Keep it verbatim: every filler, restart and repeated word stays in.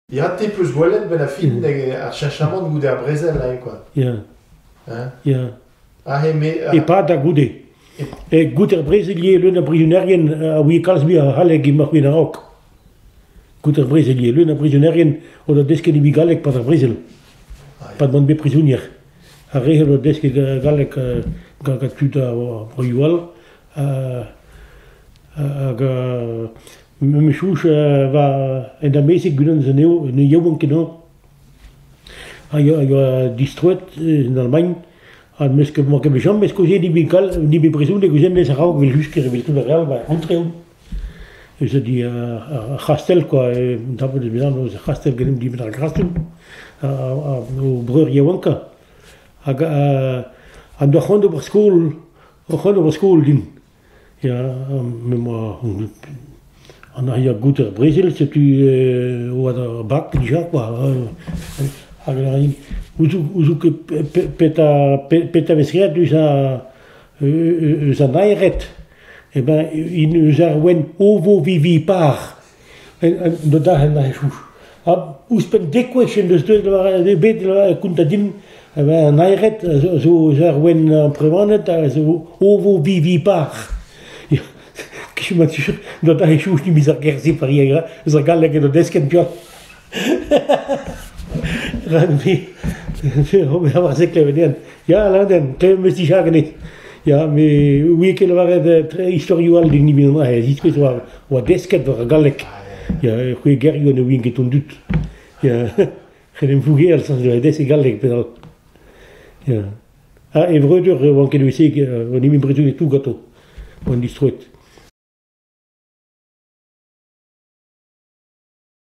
Il y a un petit peu de goualet, ben la film, à cherchement de goûter à Brésil, là, quoi. Ja. Hein? Ja. Ah, mais. Et pas da goûter. Et goûter brésilien, l'un prisonnier, à oui, calsbi à Haleg, il m'a fait un rock. Goûter brésilien, l'un prisonnier, ou le desque de Bigalek, pas de Brésil. Pas de bonne prisonnier. À réel, le desque de Galek, quand tu as Royal, à. Mijn schoes was in de meeste gunnen zijn heel een jongen kino. Hij hij distruit in Allemagne. En misschien maar ik heb jamais causé die bical die beprison die gunnen deze raak wil husker wil toen real bij Montreal. Dus die gastel quoi dat we dus dan onze gastel genoemd die met een gastel. Een broer jongen. En dan gaan we op school, we gaan op school doen. Ja, met maar on a eu goûté au Brésil, c'est tu ou à bac déjà quoi. Alors où où que peta peta vesria du ça ça naïret. Eh ben il nous a wen ovo vivipar. De daar na chou. Ah où spen de question de de de bet de kuntadin eh ben naïret zo zo wen prévanet zo ovo vivipar. Je me suis dit, dat hij zo'n niet meer keer ziet voor je, dus ik ga lekker de desk en pjat. Rugby, we hebben zeker gedaan. Ja, laten, klein beetje zeggen niet. Ja, maar wie kunnen waren de historie wel die niet meer naar hij ziet, weet waar, wat desk en voor galek. Ja, goeie gergo de winkel toen doet. Ja, geen voegeel als de desk galek pedal. Ja. Ah, en vroeger, want ik weet zeker, we niet meer bedoelen toe gato, want die strooit.